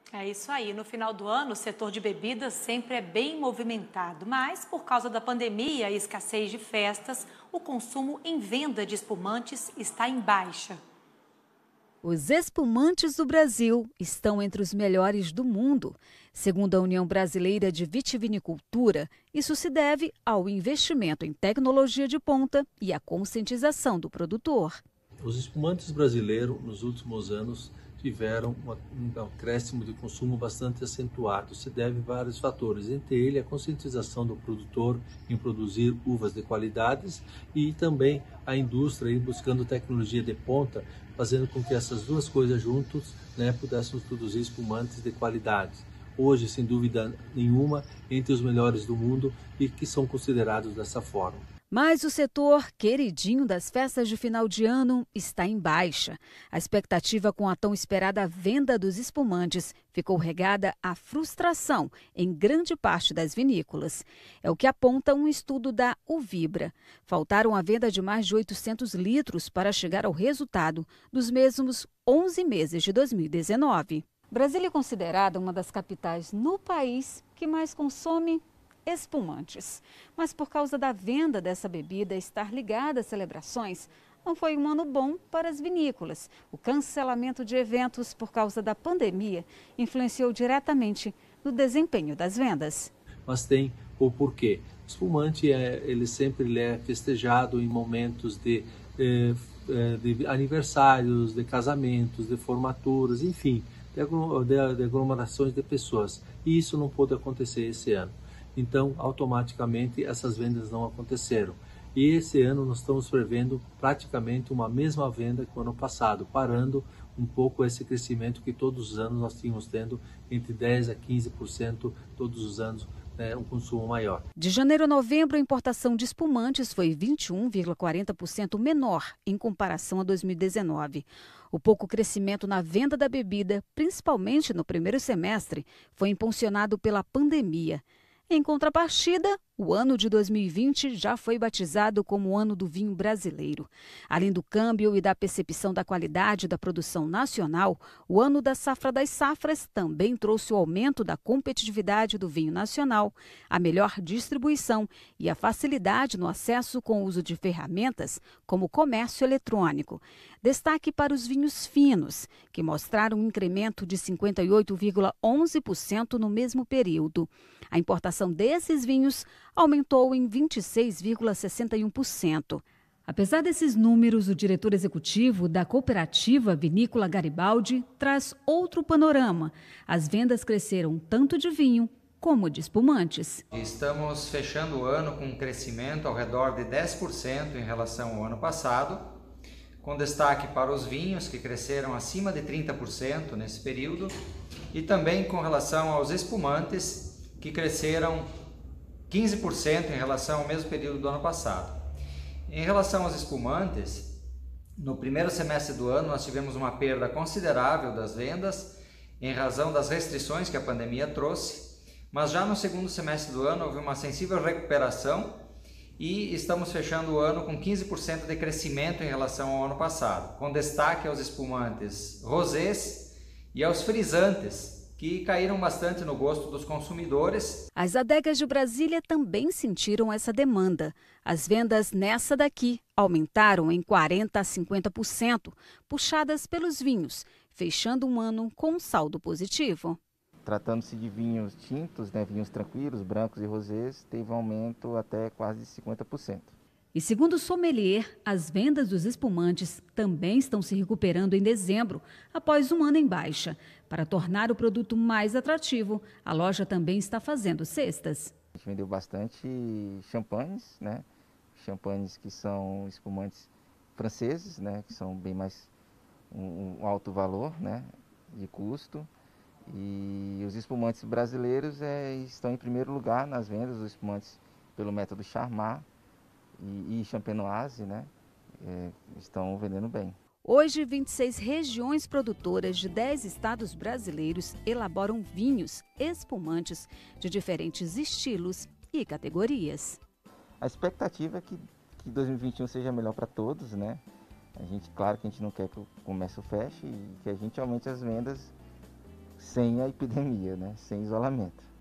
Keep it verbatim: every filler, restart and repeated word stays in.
É isso aí. No final do ano, o setor de bebidas sempre é bem movimentado, mas por causa da pandemia e escassez de festas, o consumo em venda de espumantes está em baixa. Os espumantes do Brasil estão entre os melhores do mundo. Segundo a União Brasileira de Vitivinicultura, isso se deve ao investimento em tecnologia de ponta e à conscientização do produtor. Os espumantes brasileiros, nos últimos anos, tiveram um acréscimo de consumo bastante acentuado. Se deve a vários fatores, entre eles a conscientização do produtor em produzir uvas de qualidades e também a indústria ir buscando tecnologia de ponta, fazendo com que essas duas coisas juntos, né, pudéssemos produzir espumantes de qualidade. Hoje, sem dúvida nenhuma, entre os melhores do mundo e que são considerados dessa forma. Mas o setor queridinho das festas de final de ano está em baixa. A expectativa com a tão esperada venda dos espumantes ficou regada à frustração em grande parte das vinícolas. É o que aponta um estudo da Uvibra. Faltaram a venda de mais de oitocentos litros para chegar ao resultado dos mesmos onze meses de dois mil e dezenove. Brasília é considerada uma das capitais no país que mais consome espumantes. Mas por causa da venda dessa bebida estar ligada às celebrações, não foi um ano bom para as vinícolas. O cancelamento de eventos por causa da pandemia influenciou diretamente no desempenho das vendas. Mas tem o porquê. O espumante é, ele sempre ele é festejado em momentos de, de aniversários, de casamentos, de formaturas, enfim, de aglomerações de pessoas. E isso não pôde acontecer esse ano. Então, automaticamente, essas vendas não aconteceram. E esse ano nós estamos prevendo praticamente uma mesma venda que o ano passado, parando um pouco esse crescimento que todos os anos nós tínhamos tendo entre dez por cento a quinze por cento todos os anos, né, um consumo maior. De janeiro a novembro, a importação de espumantes foi vinte e um vírgula quarenta por cento menor em comparação a dois mil e dezenove. O pouco crescimento na venda da bebida, principalmente no primeiro semestre, foi impulsionado pela pandemia. Em contrapartida, o ano de dois mil e vinte já foi batizado como o ano do vinho brasileiro. Além do câmbio e da percepção da qualidade da produção nacional, o ano da safra das safras também trouxe o aumento da competitividade do vinho nacional, a melhor distribuição e a facilidade no acesso com o uso de ferramentas como o comércio eletrônico. Destaque para os vinhos finos, que mostraram um incremento de cinquenta e oito vírgula onze por cento no mesmo período. A importação desses vinhos aumentou em vinte e seis vírgula sessenta e um por cento. Apesar desses números, o diretor executivo da cooperativa Vinícola Garibaldi traz outro panorama. As vendas cresceram tanto de vinho como de espumantes. Estamos fechando o ano com um crescimento ao redor de dez por cento em relação ao ano passado, com destaque para os vinhos, que cresceram acima de trinta por cento nesse período, e também com relação aos espumantes, que cresceram quinze por cento em relação ao mesmo período do ano passado. Em relação aos espumantes, no primeiro semestre do ano nós tivemos uma perda considerável das vendas em razão das restrições que a pandemia trouxe, mas já no segundo semestre do ano houve uma sensível recuperação e estamos fechando o ano com quinze por cento de crescimento em relação ao ano passado, com destaque aos espumantes rosés e aos frisantes, que caíram bastante no gosto dos consumidores. As adegas de Brasília também sentiram essa demanda. As vendas nessa daqui aumentaram em quarenta a cinquenta por cento, puxadas pelos vinhos, fechando um ano com um saldo positivo. Tratando-se de vinhos tintos, né, vinhos tranquilos, brancos e rosés, teve um aumento até quase cinquenta por cento. E segundo o sommelier, as vendas dos espumantes também estão se recuperando em dezembro, após um ano em baixa. Para tornar o produto mais atrativo, a loja também está fazendo cestas. A gente vendeu bastante champanhes, né? Champanhes que são espumantes franceses, né? Que são bem mais um, um alto valor, né, de custo. E os espumantes brasileiros é, estão em primeiro lugar nas vendas, os espumantes pelo método Charmat e, e Champenoise, né, é, estão vendendo bem. Hoje, vinte e seis regiões produtoras de dez estados brasileiros elaboram vinhos espumantes de diferentes estilos e categorias. A expectativa é que, que dois mil e vinte e um seja melhor para todos, né? A gente, claro que a gente não quer que o comércio feche e que a gente aumente as vendas sem a epidemia, né? Sem isolamento.